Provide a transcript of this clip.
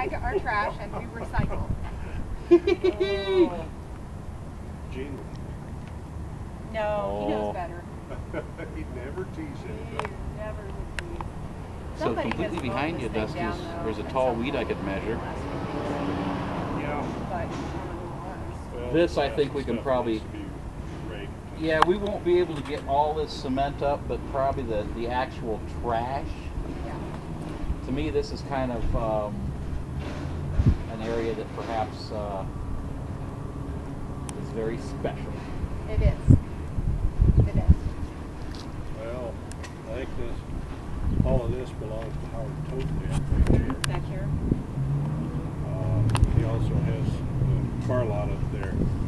bag our trash and we recycle. Gene. No, he knows better. He'd never tease anybody. He never would tease. So Somebody completely has behind you, slowed this Dusty, thing is down, there's a though, tall at weed some I could point measure. in the last few weeks. Yeah. But Well, This, I that's think we the can stuff probably- needs to be raked. Yeah, we won't be able to get all this cement up, but probably the actual trash. yeah. To me, this is kind of an area that perhaps is very special. It is. It is. Well, I think all of this belongs to Howard Toadley. Back here. He also has a car lot up there.